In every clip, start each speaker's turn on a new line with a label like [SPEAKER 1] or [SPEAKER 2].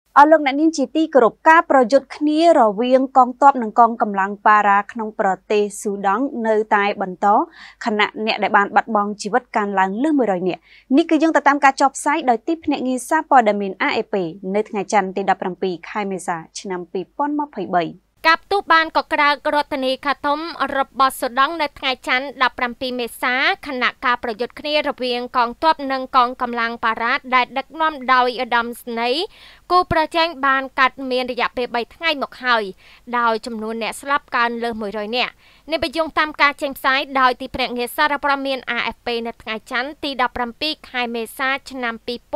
[SPEAKER 1] អរលោកអ្នកនាងជាទីគោរពការប្រយុទ្ធគ្នារវាងកងទ័ពនិងកងកម្លាំងប៉ារ៉ាក្នុងប្រទេសស៊ូដង់នៅតែបន្តខណៈអ្នកដែលបានបាត់បង់ជីវិតកើនឡើងលើស100នាក់នេះគឺយើងទៅតាមការចុះផ្សាយដោយទីភ្នាក់ងារសារព័ត៌មាន AFP នៅថ្ងៃច័ន្ទទី17ខែមេសាឆ្នាំ2023
[SPEAKER 2] កាប់ទូបានកក្រៅរដ្ឋធានីខាតុមរបស់ស៊ូដង់នៅថ្ងៃច័ន្ទ17មេសាខណៈការប្រយុទ្ធគ្នារវាងកងទ័ពនិងកងកម្លាំងប៉ារ៉ាដែលដឹកនាំដោយឧត្តមស្នេហ៍គូប្រជែងបានកាត់មានរយៈពេល3ថ្ងៃមកហើយដោយចំនួនអ្នកស្លាប់កើនលើស100នាក់នេះបញ្យងតាមការចេញផ្សាយដោយទីភ្នាក់ងារសារព័ត៌មាន AFP នៅថ្ងៃច័ន្ទទី17ខែមេសាឆ្នាំ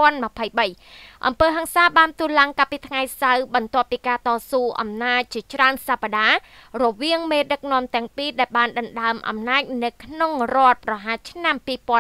[SPEAKER 2] 2023អំពើហិង្សាបានទូឡើងកាលពីថ្ងៃសៅរ៍បន្ទាប់ពីការតស៊ូអំណាចជាច្រើនសប្តាហ៍រវាងមេដឹកនាំទាំងពីរដែលបានដណ្ដើមអំណាចនៅក្នុងរដ្ឋប្រហារឆ្នាំ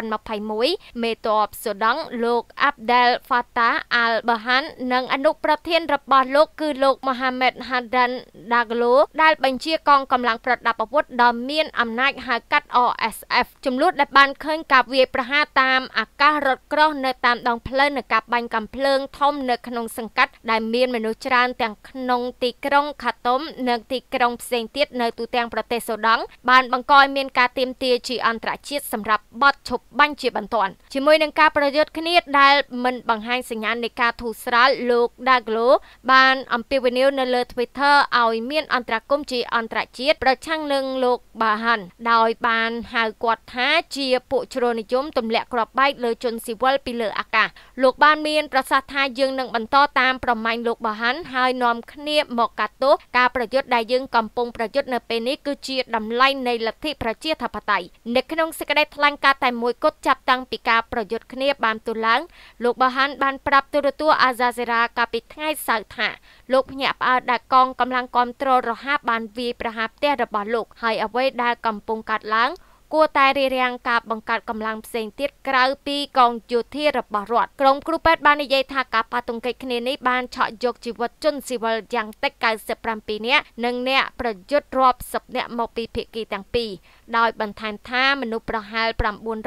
[SPEAKER 2] 2021មេទ័ពស៊ូដង់លោក Abdel Fattah al-Burhan និងអនុប្រធានរបស់លោកគឺលោក Mohamed Hamdan Dagalo ដែលបញ្ជាកងកម្លាំងប្រដាប់អាវុធដ៏មានអំណាចហៅកាត់ RSF ចំនួនដែលបានឃើញការវាយប្រហារតាមអាកាសរថក្រោះនៅតាមដងផ្លូវនិងការបាញ់កាំភ្លើងធំនៅក្នុងសង្កាត់ដែលមានមនុស្សច្រើនទាំងក្នុងទីក្រុងខាតុមនិងទីក្រុងផ្សេងទៀតនៅទូទាំងប្រទេសស៊ូដង់បានបង្កឲ្យមានការទាមទារជាអន្តរជាតិសម្រាប់បទឈប់បាញ់ជាបន្ទាន់ជាមួយនឹងការប្រយុទ្ធគ្នាដែលមិនបង្ហាញសញ្ញានៃការធូរស្រាលលោក Daglo បានអំពាវនាវនៅលើ Twitter ឲ្យមានអន្តរាគមន៍ជាអន្តរជាតិប្រឆាំងនឹងលោក Burhan ដោយបានហៅគាត់ថាជាពួកជ្រុលនិយមទម្លាក់គ្រាប់បែកលើជនស៊ីវិលពីលើអាកាសលោកបានមានប្រសាសន៍ថាយើងនឹងបន្តតាមប្រម៉ាញ់លោក Burhan ហើយនាំគ្នាមកកាត់ទោសការប្រយុទ្ធដែលយើងកំពុងប្រយុទ្ធនៅពេលនេះគឺជាតម្លៃនៃលទ្ធិប្រជាធិបតេយ្យនៅក្នុងសេចក្តីថ្លែងការណ៍តែមួយគត់ចាប់តាំងពីការប្រយុទ្ធគ្នាបានទូឡើងលោក Burhan បានប្រាប់ទូរទស្សន៍ Al Jazeera កាលពីថ្ងៃសៅរ៍ថាលោកភ្ញាក់ផ្អើលដែលកងកម្លាំងគាំទ្ររហ័សបានវាយប្រហារផ្ទះរបស់លោកហើយអ្វីដែលកំពុងកើតឡើងគួរតែរារាំងការបង្កើតកម្លាំងផ្សេងទៀតក្រៅពីកងយោធារបស់រដ្ឋក្រុមគ្រូពេទ្យបាននិយាយថាការប៉ះទង្គិចគ្នានេះបានឆក់យកជីវិតជនស៊ីវិលយ៉ាងតិច97នាក់និងអ្នកប្រយុទ្ធរាប់សិបនាក់មកពីភាគីទាំងពីរដោយបន្ថែមថាមនុស្សប្រហែល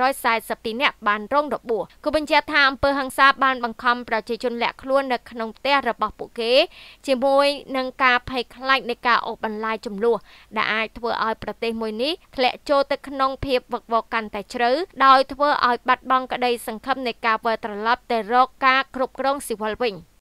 [SPEAKER 2] 942នាក់បានរងរបួសគូបញ្ជាក់ថាអំពើហិង្សាបានបង្ខំប្រជាជនលាក់ខ្លួននៅក្នុងផ្ទះរបស់ពួកគេជាមួយនឹងការភ័យខ្លាចនៃការអូសបន្លាយចំនួនដែលអាចធ្វើឲ្យប្រទេសមួយនេះធ្លាក់ចូលទៅក្នុងភាពវឹកវរកាន់តែជ្រៅដោយធ្វើឲ្យបាត់បង់ក្តីសង្ឃឹមនៃការវិលត្រឡប់ទៅរកការគ្រប់គ្រងស៊ីវិលវិញ